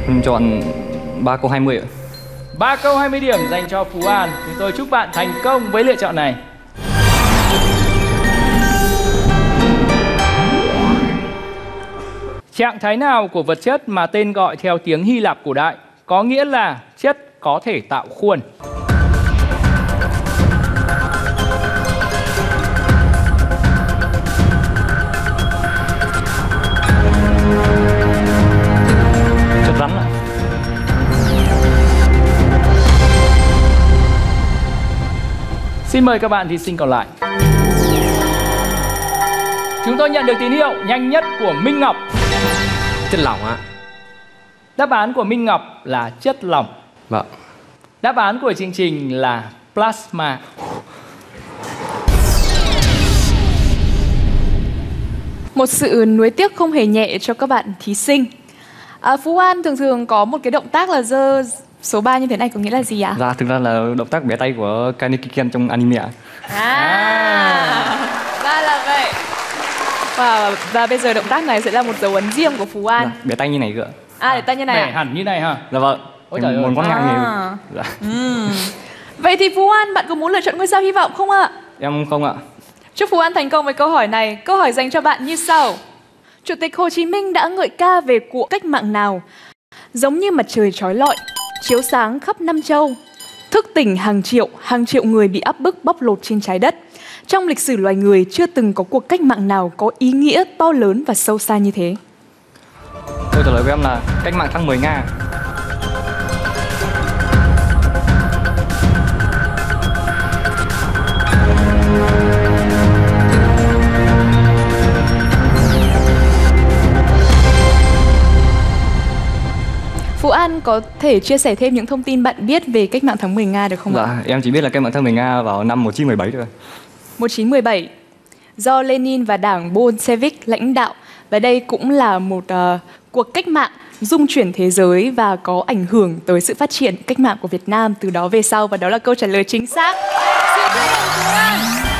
Mình chọn 3 câu 20 ạ. 3 câu 20 điểm dành cho Phú An. Chúng tôi chúc bạn thành công với lựa chọn này. Trạng thái nào của vật chất mà tên gọi theo tiếng Hy Lạp cổ đại có nghĩa là chất có thể tạo khuôn? Chất rắn ạ. Xin mời các bạn thí sinh còn lại. Chúng tôi nhận được tín hiệu nhanh nhất của Minh Ngọc. Chất lỏng ạ. Đáp án của Minh Ngọc là chất lỏng. Vâng. Đáp án của chương trình là plasma. Một sự nuối tiếc không hề nhẹ cho các bạn thí sinh. Phú An thường có một cái động tác là giơ số 3 như thế này có nghĩa là gì ạ? Dạ, thực ra là động tác bẻ tay của Kaneki Ken trong anime ạ. Ra là vậy. Và bây giờ động tác này sẽ là một dấu ấn riêng của Phú An. Dạ, bẻ tay như này cơ. Để tay như này Bẻ hẳn như này hả? Dạ vâng. Ôi trời ơi. Muốn quán ngang này. Dạ. Vậy thì Phú An, bạn có muốn lựa chọn ngôi sao hy vọng không ạ? Em không ạ. Chúc Phú An thành công với câu hỏi này. Câu hỏi dành cho bạn như sau. Chủ tịch Hồ Chí Minh đã ngợi ca về cuộc cách mạng nào? Giống như mặt trời chói lọi, chiếu sáng khắp năm châu, thức tỉnh hàng triệu người bị áp bức bóc lột trên trái đất. Trong lịch sử loài người chưa từng có cuộc cách mạng nào có ý nghĩa to lớn và sâu xa như thế. Câu trả lời của em là cách mạng tháng 10 Nga. Phú An có thể chia sẻ thêm những thông tin bạn biết về cách mạng tháng 10 Nga được không ạ? Dạ, em chỉ biết là cách mạng tháng 10 Nga vào năm 1917 thôi. 1917, do Lenin và đảng Bolshevik lãnh đạo. Và đây cũng là một cuộc cách mạng dung chuyển thế giới và có ảnh hưởng tới sự phát triển cách mạng của Việt Nam từ đó về sau. Và đó là câu trả lời chính xác. Xin chúc mừng Phú An.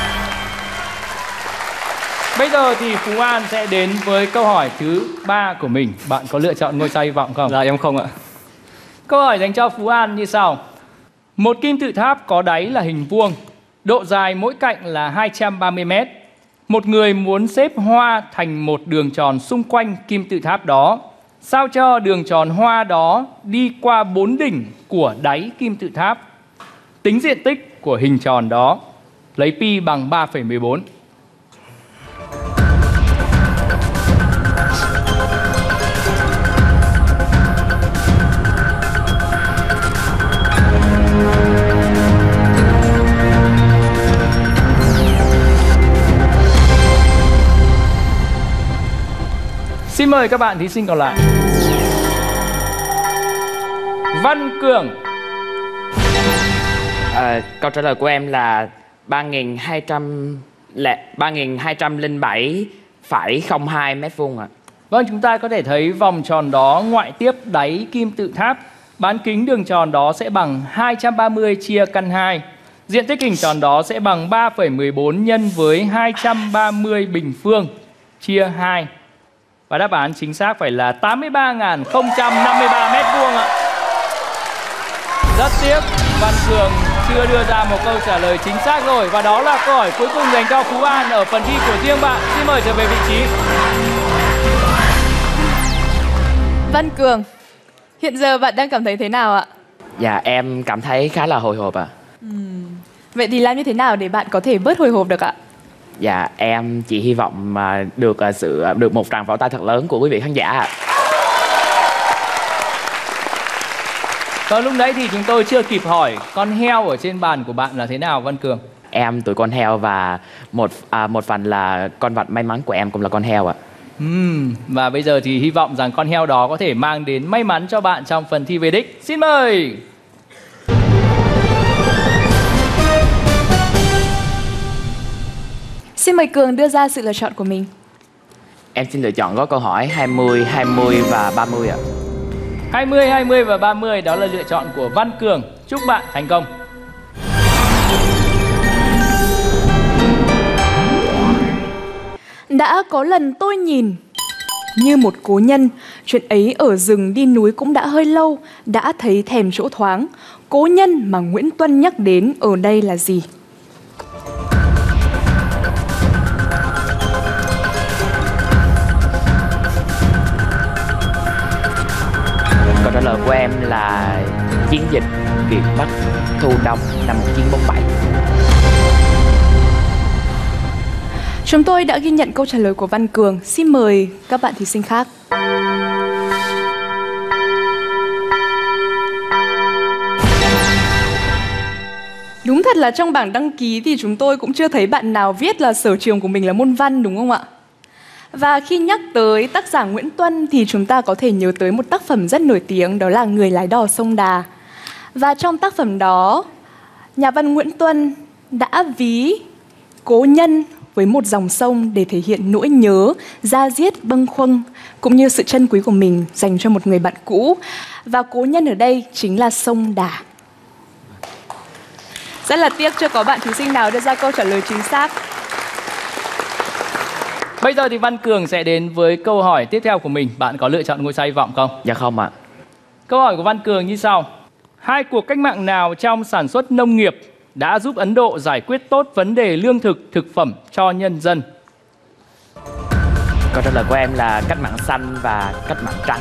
Bây giờ thì Phú An sẽ đến với câu hỏi thứ 3 của mình. Bạn có lựa chọn ngôi sao hy vọng không? Dạ, em không ạ. Câu hỏi dành cho Phú An như sau. Một kim tự tháp có đáy là hình vuông, độ dài mỗi cạnh là 230 m. Một người muốn xếp hoa thành một đường tròn xung quanh kim tự tháp đó. Sao cho đường tròn hoa đó đi qua 4 đỉnh của đáy kim tự tháp. Tính diện tích của hình tròn đó. Lấy pi bằng 3,14. Xin mời các bạn thí sinh còn lại. Văn Cường. Câu trả lời của em là 3207,02 mét vuông ạ. Vâng, chúng ta có thể thấy vòng tròn đó ngoại tiếp đáy kim tự tháp. Bán kính đường tròn đó sẽ bằng 230 chia căn 2. Diện tích hình tròn đó sẽ bằng 3,14 nhân với 230 bình phương chia 2. Và đáp án chính xác phải là 83.053 mét vuông ạ. Rất tiếc, Văn Cường chưa đưa ra một câu trả lời chính xác rồi. Và đó là câu hỏi cuối cùng dành cho Phú An ở phần thi của riêng bạn. Xin mời trở về vị trí. Văn Cường, hiện giờ bạn đang cảm thấy thế nào ạ? Dạ, em cảm thấy khá là hồi hộp ạ. Vậy thì làm như thế nào để bạn có thể bớt hồi hộp được ạ? Dạ, em chỉ hy vọng mà được một tràng pháo tay thật lớn của quý vị khán giả ạ. Còn lúc nãy thì chúng tôi chưa kịp hỏi con heo ở trên bàn của bạn là thế nào Văn Cường? Em tuổi con heo và một phần là con vật may mắn của em cũng là con heo ạ. Và bây giờ thì hy vọng rằng con heo đó có thể mang đến may mắn cho bạn trong phần thi về đích. Xin mời! Xin mời Cường đưa ra sự lựa chọn của mình. Em xin lựa chọn gói câu hỏi 20, 20 và 30 ạ. 20, 20 và 30 đó là lựa chọn của Văn Cường. Chúc bạn thành công. Đã có lần tôi nhìn như một cố nhân. Chuyện ấy ở rừng đi núi cũng đã hơi lâu, đã thấy thèm chỗ thoáng. Cố nhân mà Nguyễn Tuân nhắc đến ở đây là gì? Câu trả lời của em là chiến dịch Việt Bắc thu đông năm 1947. Chúng tôi đã ghi nhận câu trả lời của Văn Cường. Xin mời các bạn thí sinh khác. Đúng thật là trong bảng đăng ký thì chúng tôi cũng chưa thấy bạn nào viết là sở trường của mình là môn văn, đúng không ạ? Và khi nhắc tới tác giả Nguyễn Tuân thì chúng ta có thể nhớ tới một tác phẩm rất nổi tiếng, đó là Người lái đò sông Đà. Và trong tác phẩm đó, nhà văn Nguyễn Tuân đã ví cố nhân với một dòng sông để thể hiện nỗi nhớ, da diết, bâng khuâng cũng như sự trân quý của mình dành cho một người bạn cũ. Và cố nhân ở đây chính là sông Đà. Rất là tiếc chưa có bạn thí sinh nào đưa ra câu trả lời chính xác. Bây giờ thì Văn Cường sẽ đến với câu hỏi tiếp theo của mình. Bạn có lựa chọn ngôi sao hy vọng không? Dạ không ạ. Câu hỏi của Văn Cường như sau. Hai cuộc cách mạng nào trong sản xuất nông nghiệp đã giúp Ấn Độ giải quyết tốt vấn đề lương thực, thực phẩm cho nhân dân? Câu trả lời của em là cách mạng xanh và cách mạng trắng.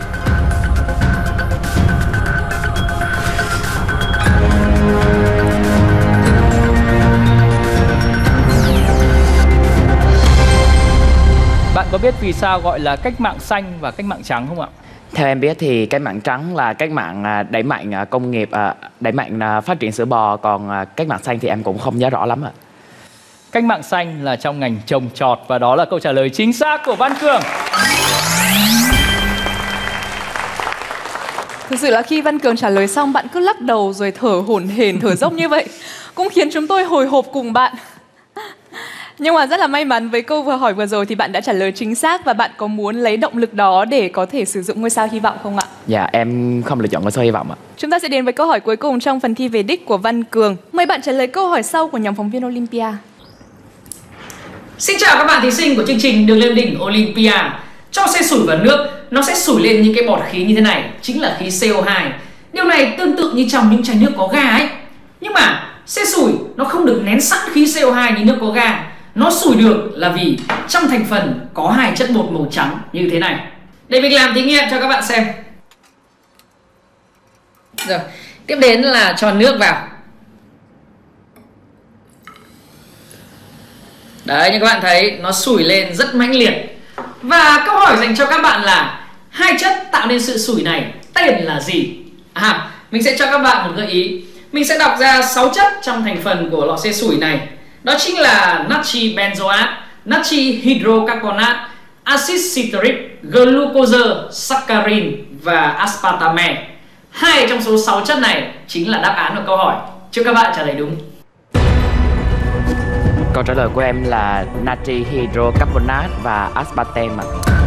Bạn có biết vì sao gọi là cách mạng xanh và cách mạng trắng không ạ? Theo em biết thì cách mạng trắng là cách mạng đẩy mạnh công nghiệp, đẩy mạnh phát triển sữa bò, còn cách mạng xanh thì em cũng không nhớ rõ lắm ạ. Cách mạng xanh là trong ngành trồng trọt và đó là câu trả lời chính xác của Văn Cường. Thực sự là khi Văn Cường trả lời xong, bạn cứ lắc đầu rồi thở hổn hển, thở dốc như vậy cũng khiến chúng tôi hồi hộp cùng bạn. Nhưng mà rất là may mắn với câu hỏi vừa rồi thì bạn đã trả lời chính xác. Và bạn có muốn lấy động lực đó để có thể sử dụng ngôi sao hy vọng không ạ? Dạ em không lựa chọn ngôi sao hy vọng ạ. Chúng ta sẽ đến với câu hỏi cuối cùng trong phần thi về đích của Văn Cường. Mời bạn trả lời câu hỏi sau của nhóm phóng viên Olympia. Xin chào các bạn thí sinh của chương trình Đường lên đỉnh Olympia. Cho xe sủi vào nước, nó sẽ sủi lên những cái bọt khí như thế này, chính là khí CO2. Điều này tương tự như trong những chai nước có ga ấy. Nhưng mà xe sủi nó không được nén sẵn khí CO2 như nước có ga. Nó sủi được là vì trong thành phần có hai chất bột màu trắng như thế này. Để mình làm thí nghiệm cho các bạn xem. Rồi, tiếp đến là cho nước vào. Đấy, như các bạn thấy nó sủi lên rất mãnh liệt. Và câu hỏi dành cho các bạn là hai chất tạo nên sự sủi này tên là gì? Mình sẽ cho các bạn một gợi ý. Mình sẽ đọc ra 6 chất trong thành phần của lọ xe sủi này. Đó chính là natri benzoate, natri hydrocarbonate, axit citric, glucose, saccharin và aspartame. Hai trong số 6 chất này chính là đáp án của câu hỏi. Chúc các bạn trả lời đúng. Câu trả lời của em là natri hydrocarbonate và aspartame.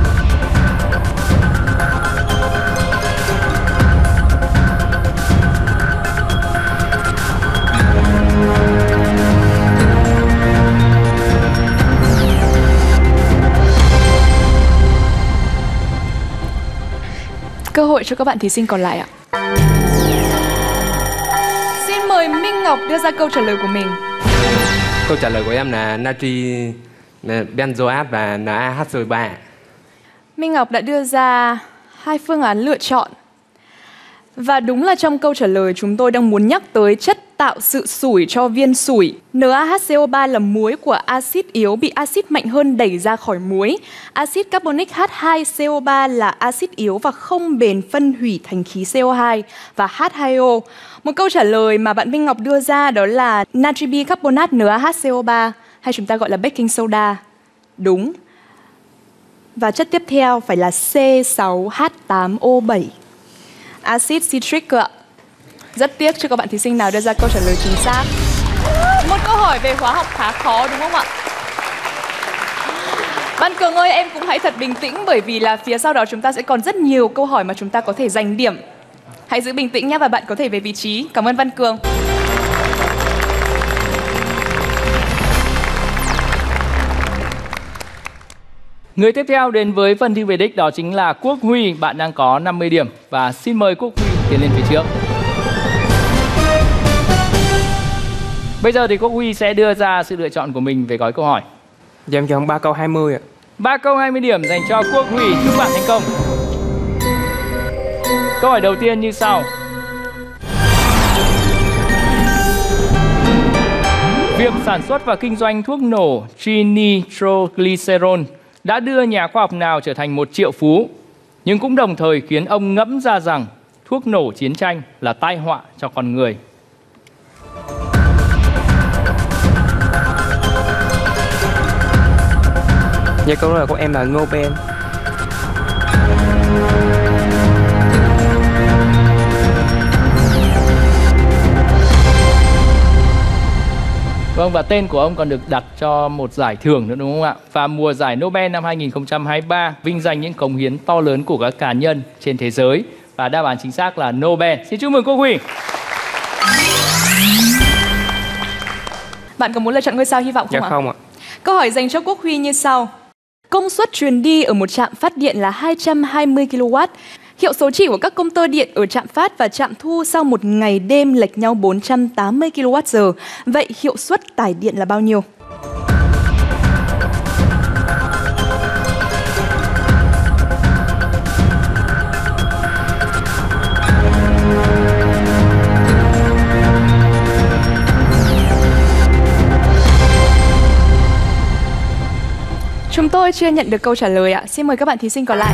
Cơ hội cho các bạn thí sinh còn lại ạ. Xin mời Minh Ngọc đưa ra câu trả lời của mình. Câu trả lời của em là natri benzoate và NaHCO3. Minh Ngọc đã đưa ra hai phương án lựa chọn. Và đúng là trong câu trả lời chúng tôi đang muốn nhắc tới chất tạo sự sủi cho viên sủi. NaHCO3 là muối của axit yếu bị axit mạnh hơn đẩy ra khỏi muối. Axit carbonic H2CO3 là axit yếu và không bền phân hủy thành khí CO2 và H2O. Một câu trả lời mà bạn Minh Ngọc đưa ra đó là natri bicarbonate NaHCO3 hay chúng ta gọi là baking soda. Đúng. Và chất tiếp theo phải là C6H8O7. Axit citric cơ ạ. Rất tiếc cho các bạn thí sinh nào đưa ra câu trả lời chính xác. Một câu hỏi về hóa học khá khó đúng không ạ? Văn Cường ơi, em cũng hãy thật bình tĩnh bởi vì là phía sau đó chúng ta sẽ còn rất nhiều câu hỏi mà chúng ta có thể giành điểm. Hãy giữ bình tĩnh nhé và bạn có thể về vị trí. Cảm ơn Văn Cường. Người tiếp theo đến với phần thi về đích đó chính là Quốc Huy. Bạn đang có 50 điểm và xin mời Quốc Huy tiến lên phía trước. Bây giờ thì Quốc Huy sẽ đưa ra sự lựa chọn của mình về gói câu hỏi. Dạ em chọn 3 câu 20 ạ. 3 câu 20 điểm dành cho Quốc Huy. Chúc bạn thành công. Câu hỏi đầu tiên như sau. Việc sản xuất và kinh doanh thuốc nổ trinitroglycerol đã đưa nhà khoa học nào trở thành một triệu phú, nhưng cũng đồng thời khiến ông ngẫm ra rằng thuốc nổ chiến tranh là tai họa cho con người. Dạ câu trả lời của em là Nobel. Vâng, và tên của ông còn được đặt cho một giải thưởng nữa đúng không ạ? Và mùa giải Nobel năm 2023 vinh danh những cống hiến to lớn của các cá nhân trên thế giới. Và đáp án chính xác là Nobel. Xin chúc mừng Quốc Huy. Bạn có muốn lựa chọn ngôi sao hy vọng không Dạ ạ? không ạ. Câu hỏi dành cho Quốc Huy như sau. Công suất truyền đi ở một trạm phát điện là 220 kW. Hiệu số chỉ của các công tơ điện ở trạm phát và trạm thu sau một ngày đêm lệch nhau 480 kWh. Vậy hiệu suất tải điện là bao nhiêu? Chúng tôi chưa nhận được câu trả lời ạ. Xin mời các bạn thí sinh còn lại.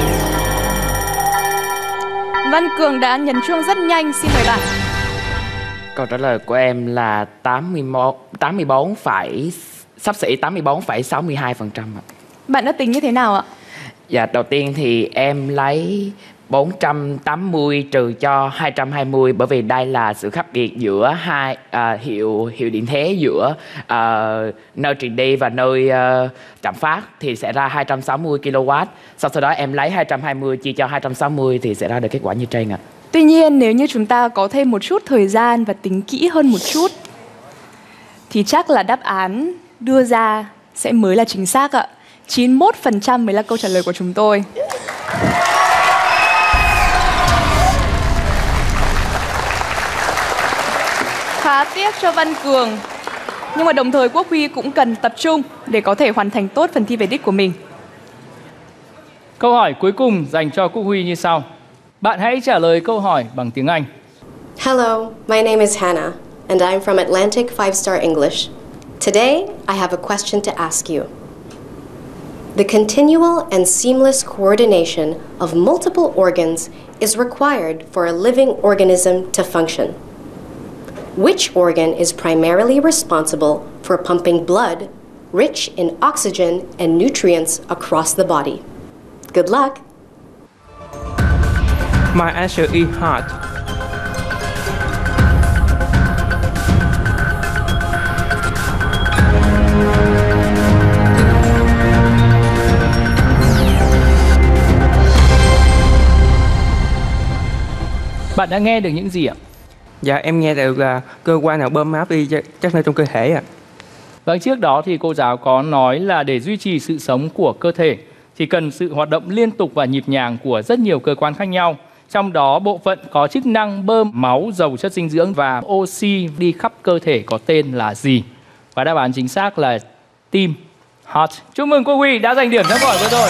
Văn Cường đã nhấn chuông rất nhanh, xin mời bạn. Câu trả lời của em là 84 sắp xỉ 84,62% ạ. Bạn đã tính như thế nào ạ? Dạ, đầu tiên thì em lấy 480 trừ cho 220 bởi vì đây là sự khác biệt giữa hai hiệu điện thế giữa nơi truyền đi và nơi trạm phát thì sẽ ra 260 kW. Sau đó em lấy 220 chia cho 260 thì sẽ ra được kết quả như trên ạ. Tuy nhiên nếu như chúng ta có thêm một chút thời gian và tính kỹ hơn một chút thì chắc là đáp án đưa ra sẽ mới là chính xác ạ. 91% mới là câu trả lời của chúng tôi. Khá tiếc cho Văn Cường. Nhưng mà đồng thời Quốc Huy cũng cần tập trung để có thể hoàn thành tốt phần thi về đích của mình. Câu hỏi cuối cùng dành cho Quốc Huy như sau. Bạn hãy trả lời câu hỏi bằng tiếng Anh. Hello, my name is Hannah, and I'm from Atlantic 5-Star English. Today, I have a question to ask you. The continual and seamless coordination of multiple organs is required for a living organism to function. Which organ is primarily responsible for pumping blood rich in oxygen and nutrients across the body? Good luck! My answer is heart. Bạn đã nghe được những gì ạ? Dạ em nghe được là cơ quan nào bơm máu đi chắc nơi trong cơ thể ạ. Vâng, trước đó thì cô giáo có nói là để duy trì sự sống của cơ thể thì cần sự hoạt động liên tục và nhịp nhàng của rất nhiều cơ quan khác nhau. Trong đó bộ phận có chức năng bơm máu, dầu chất dinh dưỡng và oxy đi khắp cơ thể có tên là gì? Và đáp án chính xác là tim, heart. Chúc mừng Quốc Huy đã giành điểm trong câu hỏi vừa rồi.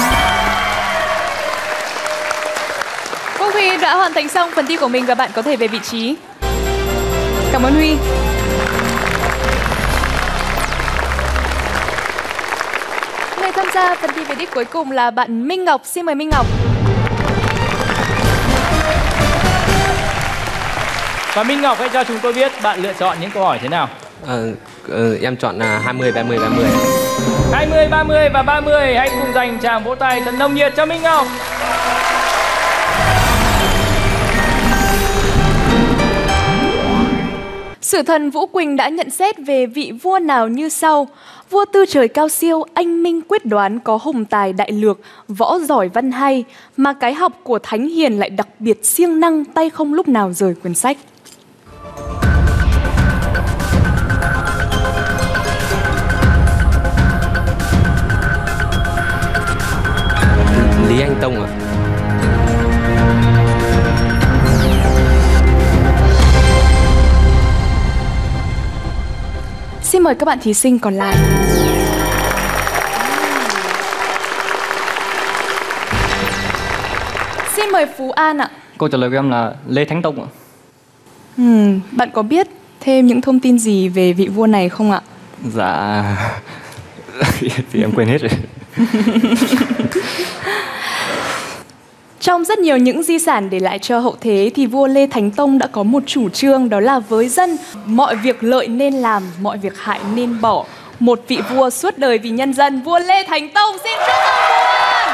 Quốc Huy đã hoàn thành xong phần thi của mình và bạn có thể về vị trí. Cảm ơn Huy. Người tham gia phần thi về đích cuối cùng là bạn Minh Ngọc. Xin mời Minh Ngọc. Và Minh Ngọc hãy cho chúng tôi biết bạn lựa chọn những câu hỏi thế nào. Em chọn là 20, 30, 30. 20, 30 và 30. Hãy cùng dành tràng vỗ tay thật nồng nhiệt cho Minh Ngọc. Sử thần Vũ Quỳnh đã nhận xét về vị vua nào như sau. Vua tư trời cao siêu, anh minh quyết đoán, có hùng tài đại lược, võ giỏi văn hay, mà cái học của thánh hiền lại đặc biệt siêng năng, tay không lúc nào rời quyển sách. Tông ạ. Xin mời các bạn thí sinh còn lại. Xin mời Phú An ạ. Câu trả lời của em là Lê Thánh Tông ạ. Bạn có biết thêm những thông tin gì về vị vua này không ạ? Dạ thì em quên hết rồi. Trong rất nhiều những di sản để lại cho hậu thế thì vua Lê Thánh Tông đã có một chủ trương, đó là với dân mọi việc lợi nên làm, mọi việc hại nên bỏ. Một vị vua suốt đời vì nhân dân, vua Lê Thánh Tông. Xin chúc mừng Phú An.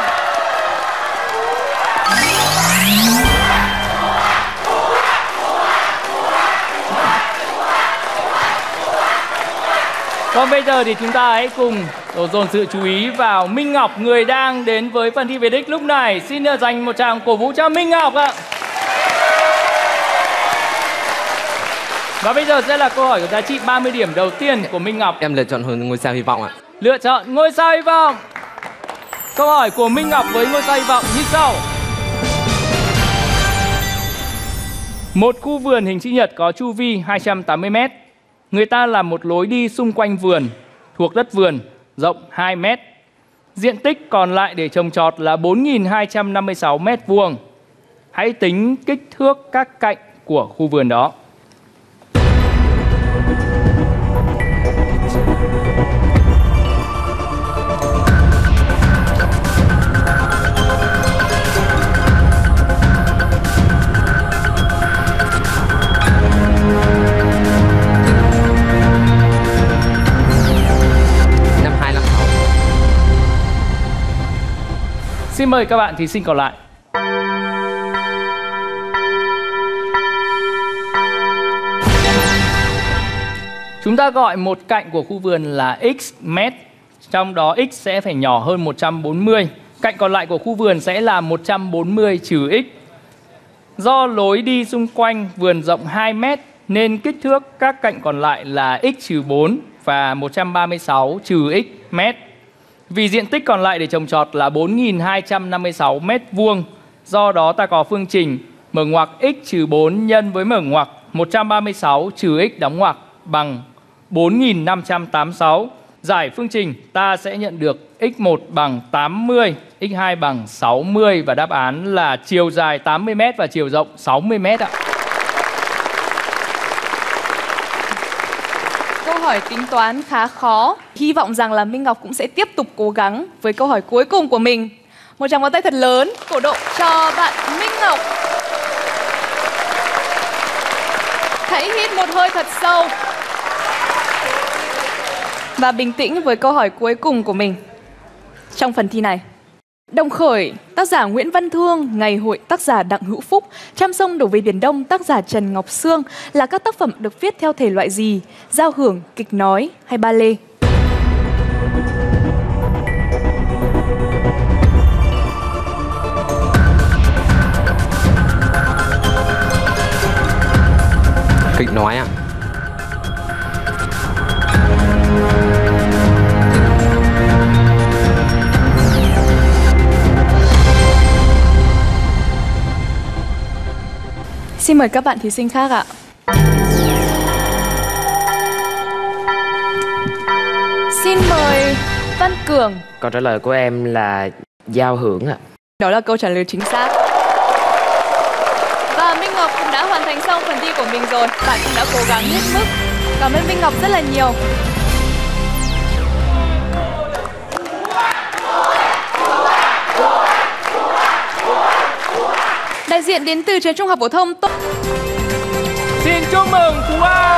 Còn bây giờ thì chúng ta hãy cùng đổ dồn sự chú ý vào Minh Ngọc, người đang đến với phần thi về đích lúc này. Xin dành một tràng cổ vũ cho Minh Ngọc ạ. Và bây giờ sẽ là câu hỏi có giá trị 30 điểm đầu tiên của Minh Ngọc. Em lựa chọn ngôi sao hy vọng ạ. Lựa chọn ngôi sao hy vọng. Câu hỏi của Minh Ngọc với ngôi sao hy vọng như sau. Một khu vườn hình chữ nhật có chu vi 280 m. Người ta làm một lối đi xung quanh vườn, thuộc đất vườn, rộng 2 m. Diện tích còn lại để trồng trọt là 4.256 m². Hãy tính kích thước các cạnh của khu vườn đó. Xin mời các bạn thí sinh còn lại. Chúng ta gọi một cạnh của khu vườn là x mét, trong đó x sẽ phải nhỏ hơn 140. Cạnh còn lại của khu vườn sẽ là 140 trừ x. Do lối đi xung quanh vườn rộng 2 mét nên kích thước các cạnh còn lại là x trừ 4 và 136 trừ x mét. Vì diện tích còn lại để trồng trọt là 4.256 m², do đó ta có phương trình mở ngoặc x trừ 4 nhân với mở ngoặc 136 trừ x đóng ngoặc bằng 4.586. Giải phương trình ta sẽ nhận được x1 bằng 80, x2 bằng 60 và đáp án là chiều dài 80 m và chiều rộng 60 m ạ. Câu hỏi tính toán khá khó. Hy vọng rằng là Minh Ngọc cũng sẽ tiếp tục cố gắng với câu hỏi cuối cùng của mình. Một tràng pháo tay thật lớn, cổ động cho bạn Minh Ngọc. Hãy hít một hơi thật sâu và bình tĩnh với câu hỏi cuối cùng của mình trong phần thi này. Đồng Khởi, tác giả Nguyễn Văn Thương, Ngày hội, tác giả Đặng Hữu Phúc, Trăm sông đổ về Biển Đông, tác giả Trần Ngọc Sương là các tác phẩm được viết theo thể loại gì? Giao hưởng, kịch nói hay ba lê? Kịch nói ạ. Xin mời các bạn thí sinh khác ạ. Xin mời Văn Cường. Câu trả lời của em là giao hưởng ạ. Đó là câu trả lời chính xác. Và Minh Ngọc cũng đã hoàn thành xong phần thi của mình rồi. Bạn cũng đã cố gắng hết mức. Cảm ơn Minh Ngọc rất là nhiều. Đại diện đến từ trường Trung học phổ thông. Xin chúc mừng Phú An.